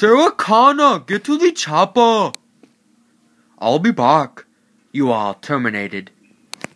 Sarah Connor, get to the chopper. I'll be back. You are terminated.